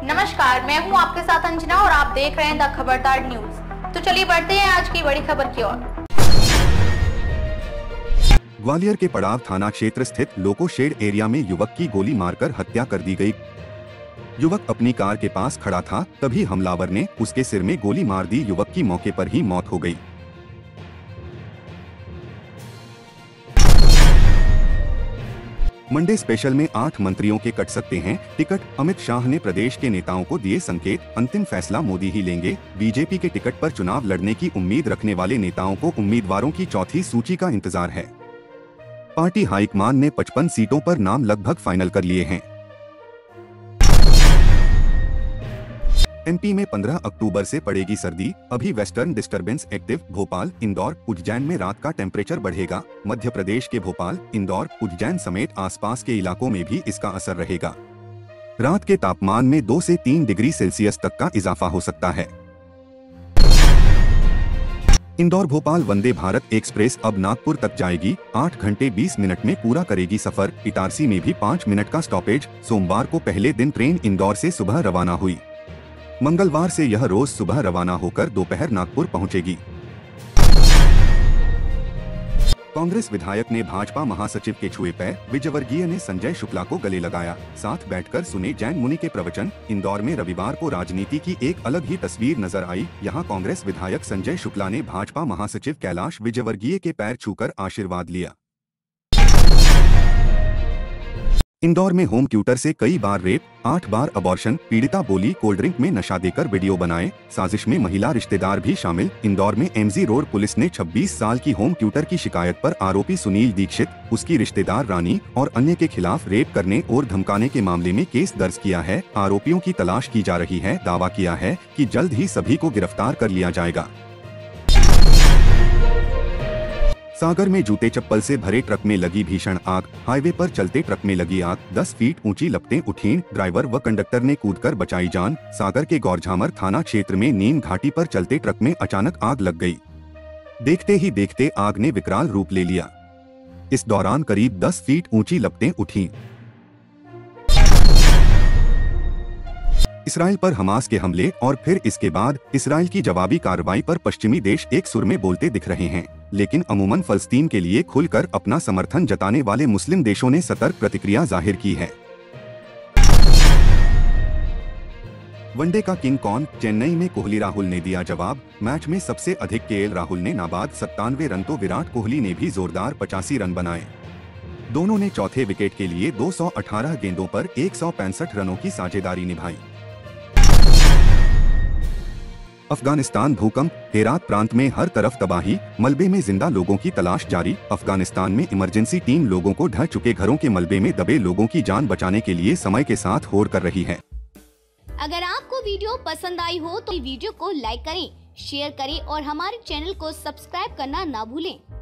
नमस्कार, मैं हूं आपके साथ अंजना और आप देख रहे हैं द खबरदार न्यूज। तो चलिए बढ़ते हैं आज की बड़ी खबर की ओर। ग्वालियर के पड़ाव थाना क्षेत्र स्थित लोको शेड एरिया में युवक की गोली मारकर हत्या कर दी गई। युवक अपनी कार के पास खड़ा था, तभी हमलावर ने उसके सिर में गोली मार दी। युवक की मौके पर ही मौत हो गई। मंडे स्पेशल में 8 मंत्रियों के कट सकते हैं टिकट। अमित शाह ने प्रदेश के नेताओं को दिए संकेत, अंतिम फैसला मोदी ही लेंगे। बीजेपी के टिकट पर चुनाव लड़ने की उम्मीद रखने वाले नेताओं को उम्मीदवारों की चौथी सूची का इंतजार है। पार्टी हाईकमान ने 55 सीटों पर नाम लगभग फाइनल कर लिए हैं। एमपी में 15 अक्टूबर से पड़ेगी सर्दी। अभी western disturbance active. Bhopal, Indore, Ujjain में रात का टेम्परेचर बढ़ेगा। मध्य प्रदेश के भोपाल, इंदौर, उज्जैन समेत आसपास के इलाकों में भी इसका असर रहेगा। रात के तापमान में 2 से 3 डिग्री सेल्सियस तक का इजाफा हो सकता है। इंदौर भोपाल वंदे भारत एक्सप्रेस अब नागपुर तक जाएगी। 8 घंटे 20 मिनट में पूरा करेगी सफर। इटारसी में भी 5 मिनट का स्टॉपेज। सोमवार को पहले दिन ट्रेन इंदौर से सुबह रवाना हुई। मंगलवार से यह रोज सुबह रवाना होकर दोपहर नागपुर पहुंचेगी। कांग्रेस विधायक ने भाजपा महासचिव के छुए पैर। विजयवर्गीय ने संजय शुक्ला को गले लगाया। साथ बैठकर सुने जैन मुनि के प्रवचन। इंदौर में रविवार को राजनीति की एक अलग ही तस्वीर नजर आई। यहां कांग्रेस विधायक संजय शुक्ला ने भाजपा महासचिव कैलाश विजयवर्गीय के पैर छूकर आशीर्वाद लिया। इंदौर में होम ट्यूटर से कई बार रेप, 8 बार अबॉर्शन। पीड़िता बोली कोल्ड ड्रिंक में नशा देकर वीडियो बनाए। साजिश में महिला रिश्तेदार भी शामिल। इंदौर में एमजी रोड पुलिस ने 26 साल की होम ट्यूटर की शिकायत पर आरोपी सुनील दीक्षित, उसकी रिश्तेदार रानी और अन्य के खिलाफ रेप करने और धमकाने के मामले में केस दर्ज किया है। आरोपियों की तलाश की जा रही है। दावा किया है कि जल्द ही सभी को गिरफ्तार कर लिया जाएगा। सागर में जूते चप्पल से भरे ट्रक में लगी भीषण आग। हाईवे पर चलते ट्रक में लगी आग। 10 फीट ऊंची लपटें उठीं। ड्राइवर व कंडक्टर ने कूदकर बचाई जान। सागर के गौरझामर थाना क्षेत्र में नीम घाटी पर चलते ट्रक में अचानक आग लग गई। देखते ही देखते आग ने विकराल रूप ले लिया। इस दौरान करीब 10 फीट ऊंची लपटें उठीं। इसराइल पर हमास के हमले और फिर इसके बाद इसराइल की जवाबी कार्रवाई पर पश्चिमी देश एक सुर में बोलते दिख रहे हैं, लेकिन अमूमन फलस्तीन के लिए खुलकर अपना समर्थन जताने वाले मुस्लिम देशों ने सतर्क प्रतिक्रिया जाहिर की है। वनडे का किंग कौन? चेन्नई में कोहली राहुल ने दिया जवाब। मैच में सबसे अधिक केएल राहुल ने नाबाद 97 रन तो विराट कोहली ने भी जोरदार 85 रन बनाए। दोनों ने चौथे विकेट के लिए 218 गेंदों पर 165 रनों की साझेदारी निभाई। अफगानिस्तान भूकंप। हेरात प्रांत में हर तरफ तबाही। मलबे में जिंदा लोगों की तलाश जारी। अफगानिस्तान में इमरजेंसी टीम लोगों को ढह चुके घरों के मलबे में दबे लोगों की जान बचाने के लिए समय के साथ होड़ कर रही है। अगर आपको वीडियो पसंद आई हो तो वीडियो को लाइक करें, शेयर करें और हमारे चैनल को सब्सक्राइब करना ना भूलें।